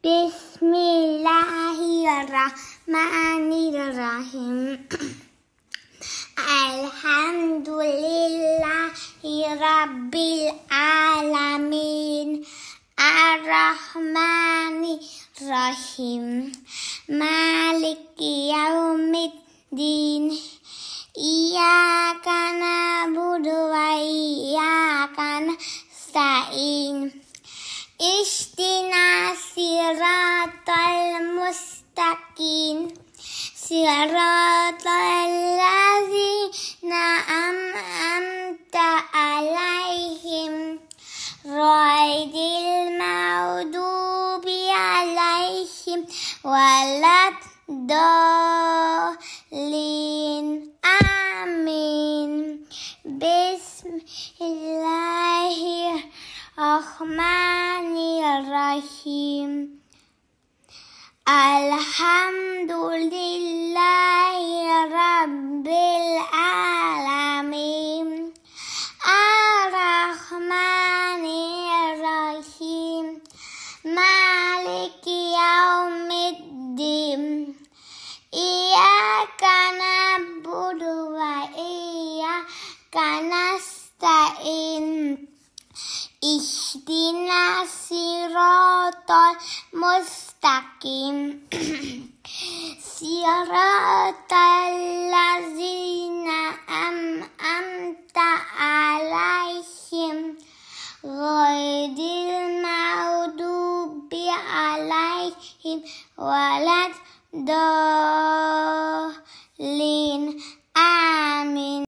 Bismillahirrahmanirrahim. Alhamdulillahi Rabbil Alamin. Ar-Rahmanir-Rahim. Maliki Yaumiddin. Iyyaka na'budu wa iyyaka nasta'in. Ihdinas siratal mustaqim. Siratal ladzina an'amta 'alaihim ghairil maghdubi 'alaihim waladdallin. Amin. Bismillahirrahmanirrahim. Alhamdulillahi Rabbil Alamin. Ar-Rahmanir-Rahim. Maliki Yaumiddin. Iyyaka na'budu wa iyyaka nasta'in. Ihdinas siratal mustaqim. Siratal ladzina an'amta 'alaihim ghairil maghdubi 'alaihim